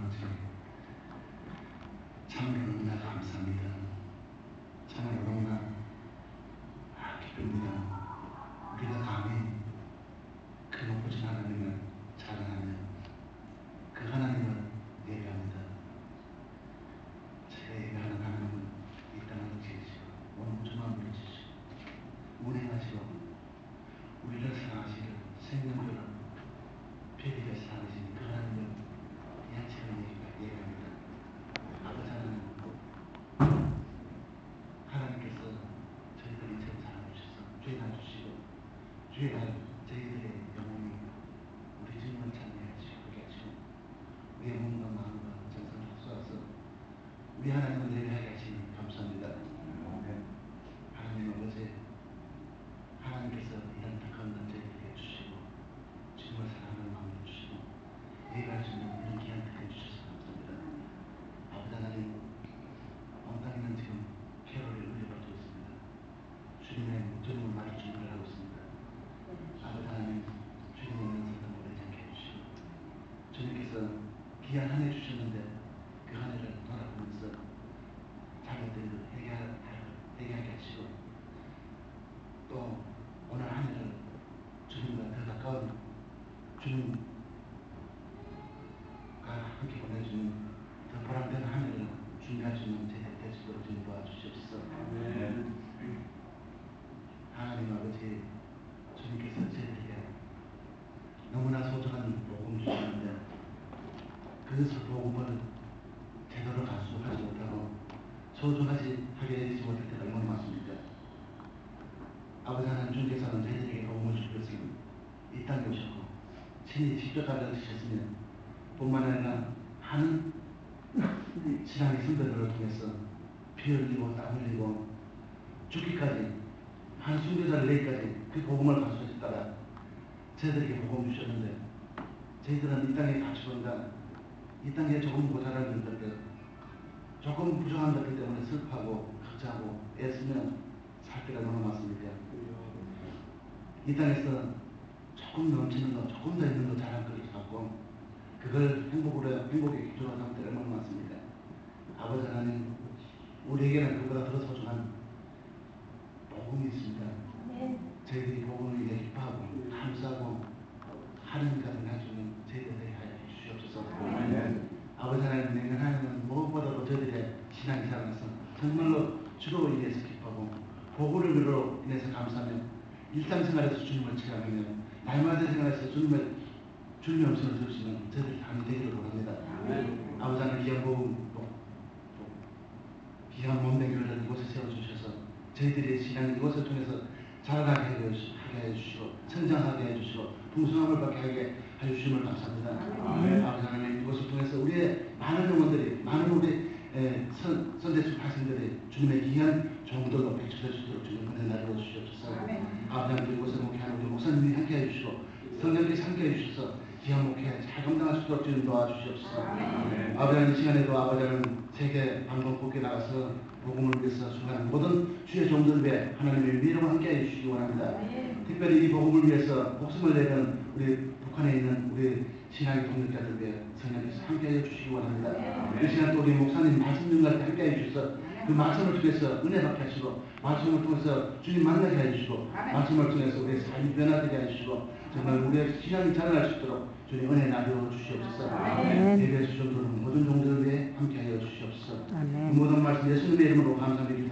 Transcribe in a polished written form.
아버지, 참으로 너무나 감사합니다. 참으로 너무나 기쁩니다. 우리가 감히 그 높으신 하나님을 찬양하며 그 하나님을 예배합니다. 제가 예배하는 하나님은 이 땅을 지으시고 온 우주만 물으시고 운행하시고 우리를 사랑하시고 생명들을 피리에 사랑하시는 그 하나님을 양치하는 예배합니다. 아버지 하나님께서 저희들 인생 살아주셔서 죄나 주시고 죄나 저희들의 영혼이 우리 주님을 찬양해 주시고 하게 하시고 우리의 몸과 마음과 정성을 쏟아서 우리 하나님을 예배하게 하시니 감사합니다. 하나님 아버지, 하나님께서 이런 택한 남자에게 주시고 주님을 사랑하는 마음을 주시고 예배할 수 있는 이런 귀한 특권 주셔서 감사합니다. 아버지 하나님, 온 땅에는 지금 캐롤이 울려받고 있습니다. 주님을 마주 준비를 하고 있습니다. 아버지 하나님, 주님의 명성을 오래지 않게 해주시고 주님께서 귀한 한 해 주셨는데 그 한 해를 돌아보면서 자기들을 회개하게 하시고 또 오늘 한 해를 주님과 더 가까운 주님과 함께 보내주는 더 보람된 한 해를 준비할 수 있는 제대로 될 수 있도록 주님 도와주시옵소서. 하나님 아버지, 주님께서 저희에게 너무나 소중한 복음 주시는데 그것을 복음을 제대로 간수하지 못하고 소중하지 하게 되지 못할 때가 얼마나 많습니까? 아버지 하나님, 주님께서는 저희들에게 복음을 주실 것을 이 땅에 오셨고 친히 십자가를 지셨으면 뿐만 아니라 하는 신앙의 선배들을 통해서 피 흘리고 땀 흘리고 죽기까지 한 순교자를 내기까지 그 복음을 간수하셨다가 저희들에게 복음 주셨는데 저희들은 이 땅의 가치관과 이 땅에 조금 모자란 것들, 조금 부족한 것들 때문에 슬퍼하고 걱정하고 애쓰며 살 때가 너무 많습니다. 이 땅에서 조금 넘치는 것, 조금 더 있는 것 잘할 것을 갖고 그걸 행복의 기초로 삼을 때가 너무 많습니다. 아버지 하나님, 우리에게는 그보다 더 소중한 복음이 있습니다. 저희들이 복음을 위해 기뻐하고 감사하고 하나님 같은 가지는 저희들에게 하여 주시옵소서. 아버지 하나님, 내년 하나님은 무엇보다도 저희들의 신앙이 살아나서 정말로 주로 인해서 기뻐하고 복음으로 인해서 감사하며 일상생활에서 주님을 체험하며 날마다 생활에서 주님의 음성을 들을 수 있는 저희들이 다 되기를 원합니다. 아버지 하나님, 귀한 복음, 귀한 몸매교를 이곳에 세워주셔서 저희들의 신앙 이곳을 통해서 자라나게 하게 해주시고 성장하게 해주시고 풍성함을 받게 하게 해주심을 감사합니다. 아버지 하나님, 이곳을 통해서 우리의 많은 영혼들이, 많은 우리 선대식 학생들이 주님의 귀한 종들로 배출될 수 있도록 주님 은혜 나누어 주시옵소서. 아버지 하나님, 이곳에 목회하는 우리 목사님이 함께 해주시고 성령께서 함께 해주셔서 귀한 목회 잘 감당할 수 있도록 주님 도와주시옵소서. 아버지 하나님, 이 시간에도 아버지 하나님 세계 방송국에 나가서 복음을 위해서 수고하는 모든 주의 종들 위해 하나님의 미래와 함께 해주시기 원합니다. 특별히 이 복음을 위해서 목숨을 내는 우리 북한에 있는 우리 신앙의 동역자들 위해 성령께서 함께 해주시기 원합니다. 이 시간 또 우리 목사님 말씀 능력에 함께 해주셔서 그 말씀을 통해서 은혜 받게 하시고 말씀을 통해서 주님 만나게 해주시고 말씀을 통해서 우리의 삶이 변화되게 해주시고 정말 우리의 신앙이 자라날 수 있도록 주님 은혜 나누어 주시옵소서. 예배해 주신 모든 종들을 위해 함께 하여 주시옵소서. 모든 말씀 예수님의 이름으로 감사드리고